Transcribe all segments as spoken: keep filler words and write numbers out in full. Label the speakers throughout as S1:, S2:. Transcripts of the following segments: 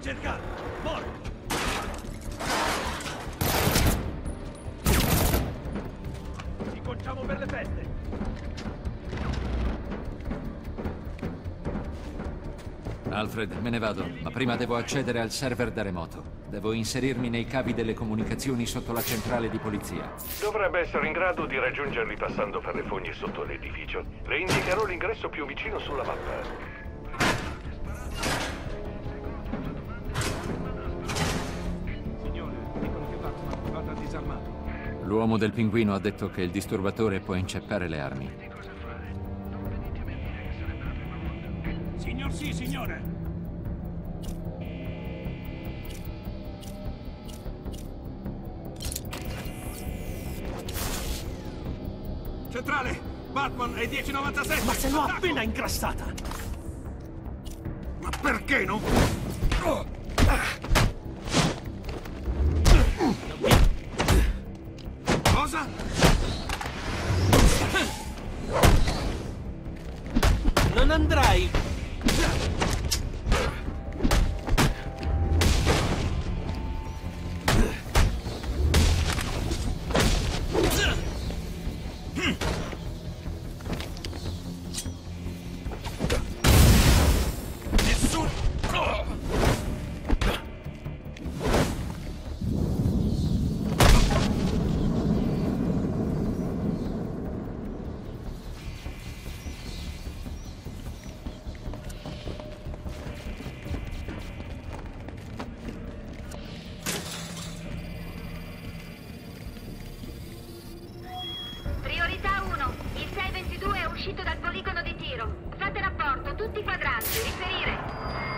S1: cercare! Morto! Ci conciamo per le feste!
S2: Alfred, me ne vado, ma prima devo accedere al server da remoto. Devo inserirmi nei cavi delle comunicazioni sotto la centrale di polizia.
S3: Dovrebbe essere in grado di raggiungerli passando per le fogne sotto l'edificio. Le indicherò l'ingresso più vicino sulla mappa.
S2: L'uomo del pinguino ha detto che il disturbatore può inceppare le armi.
S1: Signor sì, signore! Centrale! Batman è dieci novantasette! Ma se l'ho appena ingrassata! Ma perché non... Oh. Cosa? Non andrai!
S4: Priorità uno. Il sei ventidue è uscito dal poligono di tiro. Fate rapporto, tutti quadranti, riferire.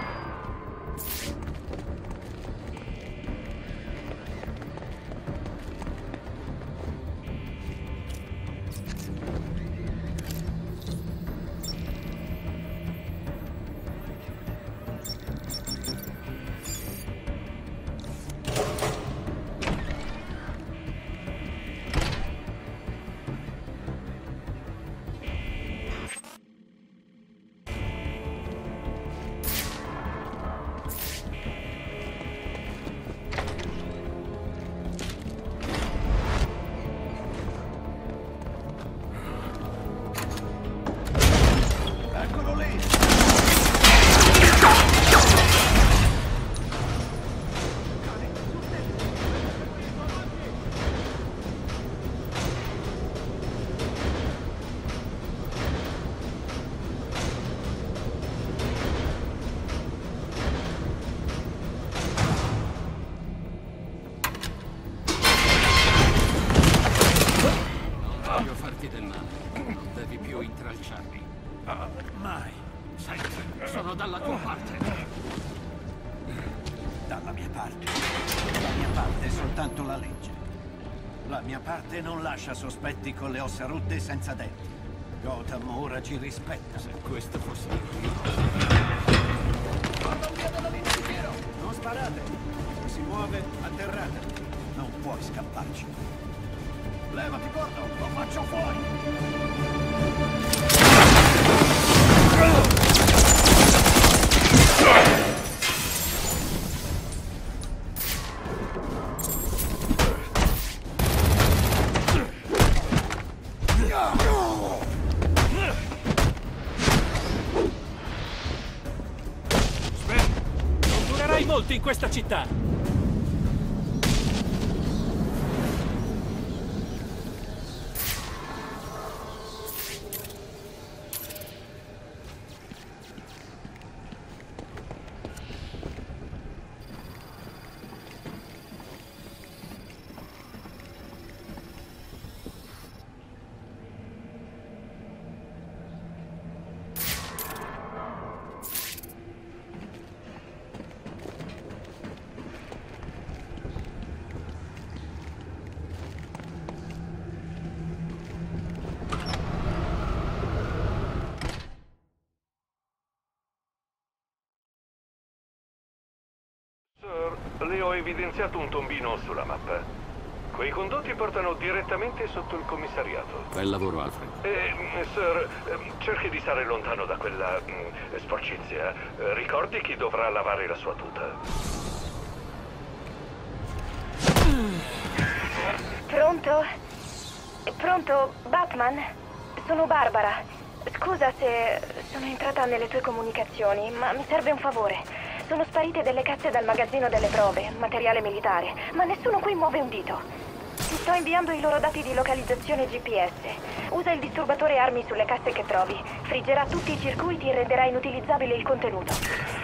S1: Sono dalla tua parte.
S5: Dalla mia parte. La mia parte è soltanto la legge. La mia parte non lascia sospetti con le ossa rotte e senza denti. Gotham ora ci rispetta.
S1: Se questo fosse io.
S5: Guarda via dalla linea di tiro! Non sparate! Se si muove, atterrate. Non puoi scapparci. Levati, Gordon! Lo faccio fuori!
S1: Non durerai molto in questa città!
S3: Le ho evidenziato un tombino sulla mappa. Quei condotti portano direttamente sotto il commissariato.
S2: Bel lavoro, Alfred.
S3: Eh, sir, eh, cerchi di stare lontano da quella mm, sporcizia. Eh, ricordi chi dovrà lavare la sua tuta.
S6: Pronto? Pronto, Batman? Sono Barbara. Scusa se sono entrata nelle tue comunicazioni, ma mi serve un favore. Sono sparite delle casse dal magazzino delle prove, materiale militare, ma nessuno qui muove un dito. Ti sto inviando i loro dati di localizzazione G P S. Usa il disturbatore armi sulle casse che trovi. Friggerà tutti i circuiti e renderà inutilizzabile il contenuto.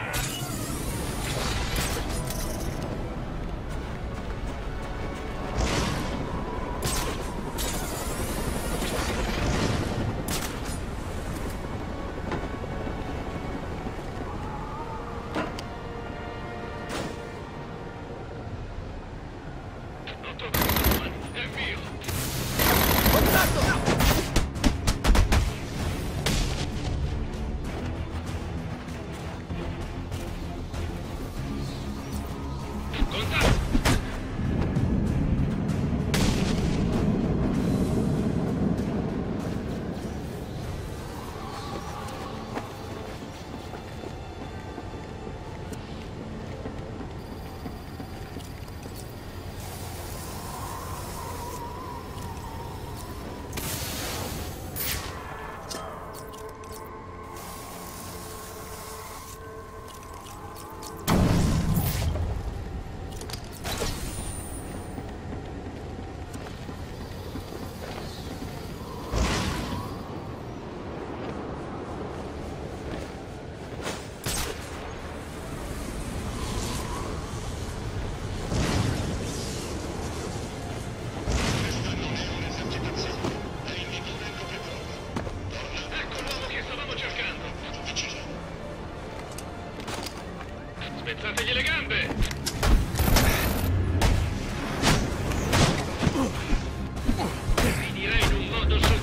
S3: Spezzategli le gambe! Finirei in un modo su.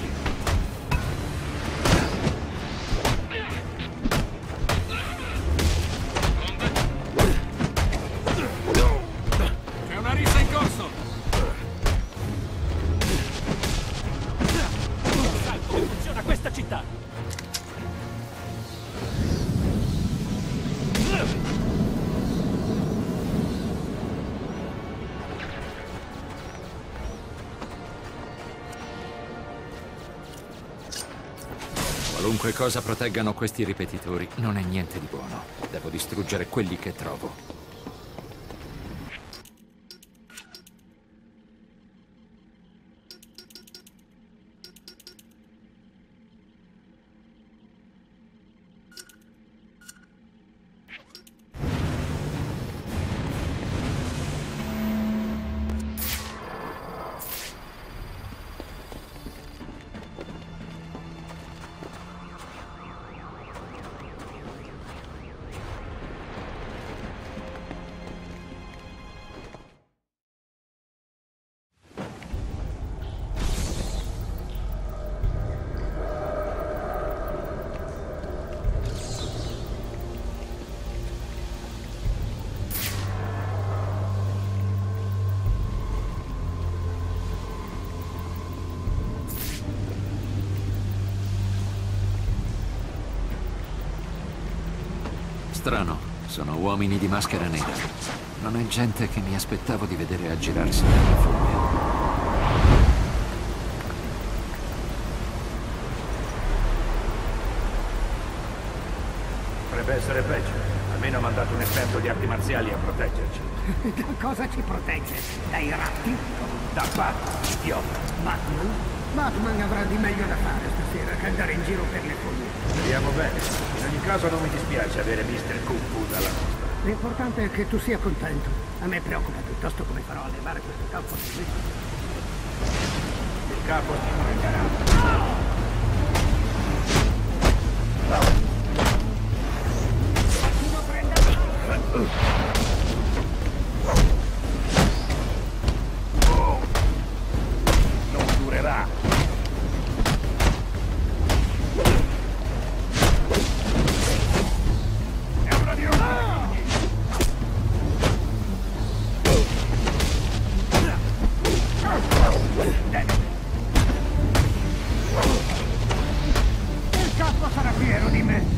S1: C'è una rissa in corso! Come funziona questa città?
S2: Qualunque cosa proteggano questi ripetitori non è niente di buono. Devo distruggere quelli che trovo. Strano, sono uomini di maschera nera. Non è gente che mi aspettavo di vedere aggirarsi nelle fogne.
S7: Potrebbe essere peggio. Almeno ha mandato un esperto di arti marziali a proteggerci.
S8: Da cosa ci protegge? Dai ratti?
S7: Da Batman, idiota.
S8: Batman? Batman avrà di meglio da fare stasera che andare in giro per le fogne.
S7: Speriamo bene. In ogni caso non mi dispiace avere mister Kung Fu dalla nostra.
S8: L'importante è che tu sia contento. A me preoccupa piuttosto come farò a levare questo capo di qui.
S7: Il capo ti prenderà. Non durerà. È ora di rompere. Ah!
S8: fiero di me.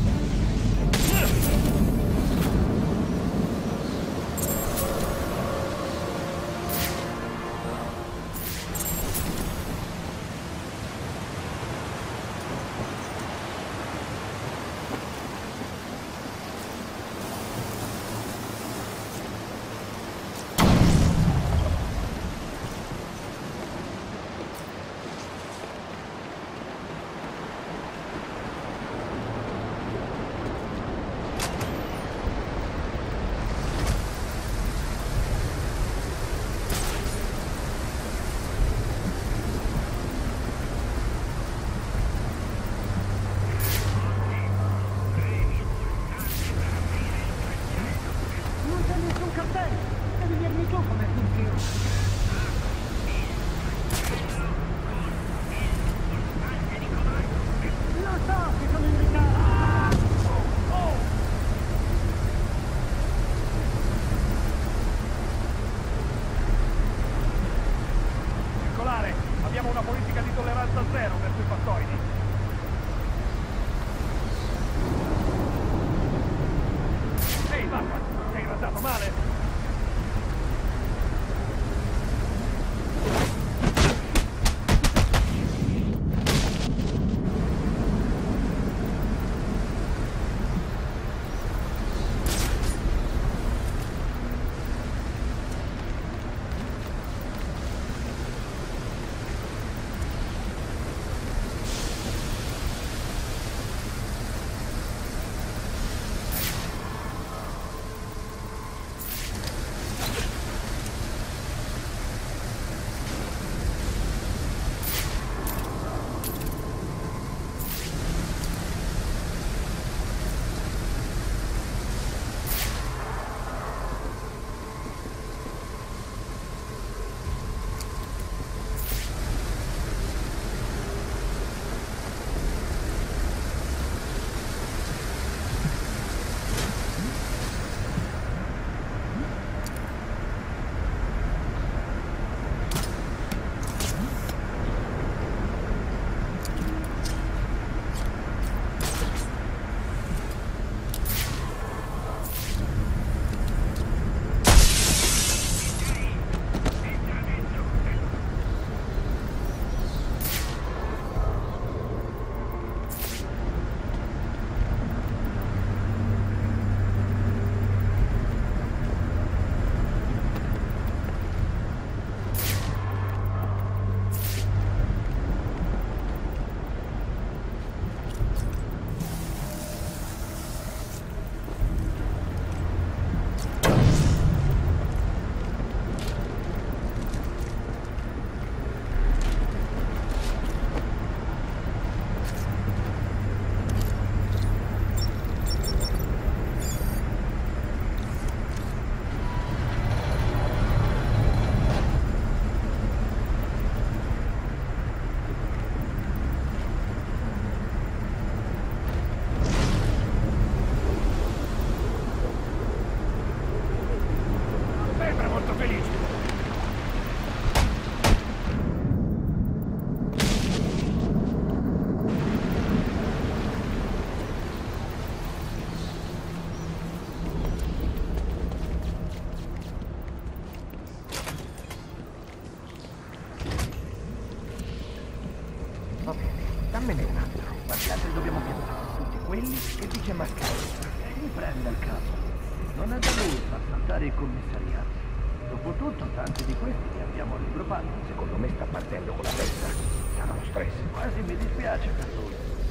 S7: Dammene un altro. Guardate, dobbiamo chiamare tutti quelli che dice Mascaro. Mi prenda il capo. Non è da lui far saltare il commissariato. Dopotutto, tanti di questi che abbiamo al libro pago. Secondo me sta partendo con la testa. Sarà lo stress. Quasi mi dispiace per lui.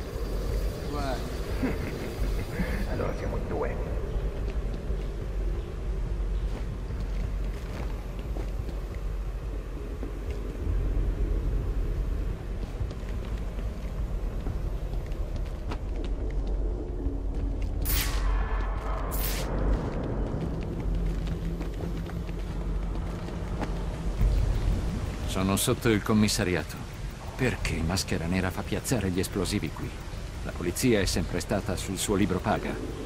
S7: Guarda. Allora siamo in due.
S2: Sono sotto il commissariato. Perché Maschera Nera fa piazzare gli esplosivi qui? La polizia è sempre stata sul suo libro paga.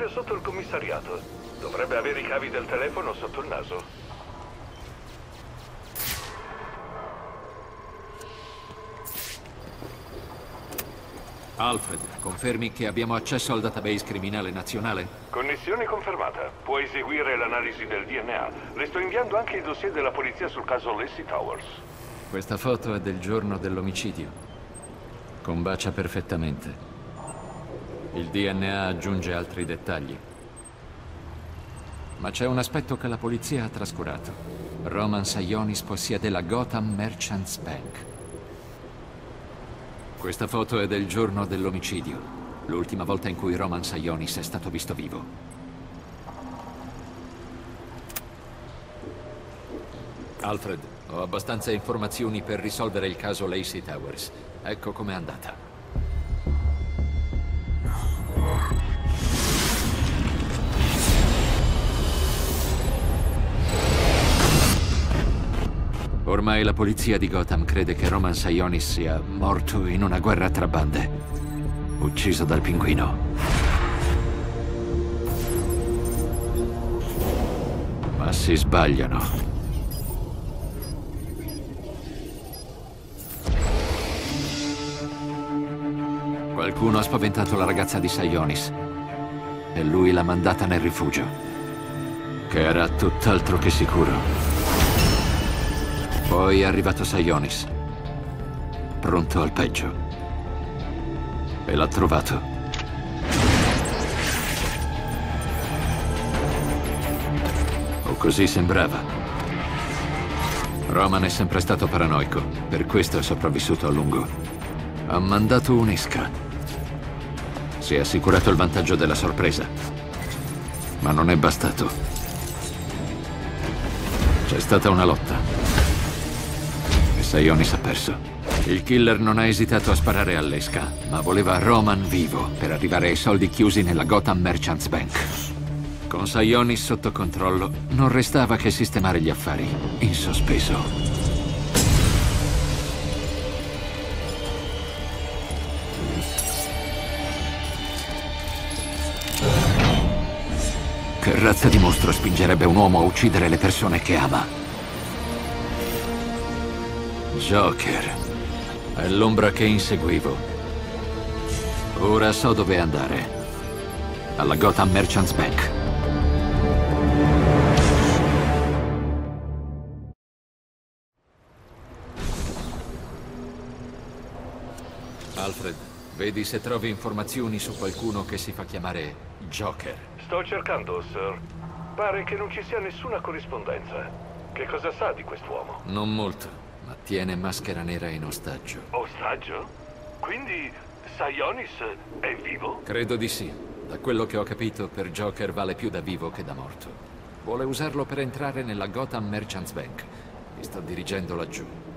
S3: proprio sotto il commissariato. Dovrebbe avere i cavi del telefono sotto il naso.
S2: Alfred, confermi che abbiamo accesso al database criminale nazionale?
S3: Connessione confermata. Puoi eseguire l'analisi del D N A. Le sto inviando anche i dossier della polizia sul caso Lacey Towers.
S2: Questa foto è del giorno dell'omicidio. Combacia perfettamente. Il D N A aggiunge altri dettagli. Ma c'è un aspetto che la polizia ha trascurato. Roman Sionis possiede la Gotham Merchants Bank. Questa foto è del giorno dell'omicidio, l'ultima volta in cui Roman Sionis è stato visto vivo. Alfred, ho abbastanza informazioni per risolvere il caso Lacey Towers. Ecco com'è andata. Ormai la polizia di Gotham crede che Roman Sionis sia morto in una guerra tra bande, ucciso dal pinguino. Ma si sbagliano. Qualcuno ha spaventato la ragazza di Sionis e lui l'ha mandata nel rifugio, che era tutt'altro che sicuro. Poi è arrivato Sionis, pronto al peggio, e l'ha trovato. O così sembrava. Roman è sempre stato paranoico, per questo è sopravvissuto a lungo. Ha mandato un'esca. Si è assicurato il vantaggio della sorpresa, ma non è bastato. C'è stata una lotta. Sionis ha perso. Il killer non ha esitato a sparare all'esca, ma voleva Roman vivo per arrivare ai soldi chiusi nella Gotham Merchants Bank. Con Sionis sotto controllo, non restava che sistemare gli affari, in sospeso. Che razza di mostro spingerebbe un uomo a uccidere le persone che ama? Joker. È l'ombra che inseguivo. Ora so dove andare. Alla Gotham Merchants Bank. Alfred, vedi se trovi informazioni su qualcuno che si fa chiamare Joker.
S3: Sto cercando, sir. Pare che non ci sia nessuna corrispondenza. Che cosa sa di quest'uomo?
S2: Non molto. Ma tiene Maschera Nera in ostaggio.
S3: Ostaggio? Quindi Sionis è vivo?
S2: Credo di sì. Da quello che ho capito, per Joker vale più da vivo che da morto. Vuole usarlo per entrare nella Gotham Merchants Bank. Mi sto dirigendo laggiù.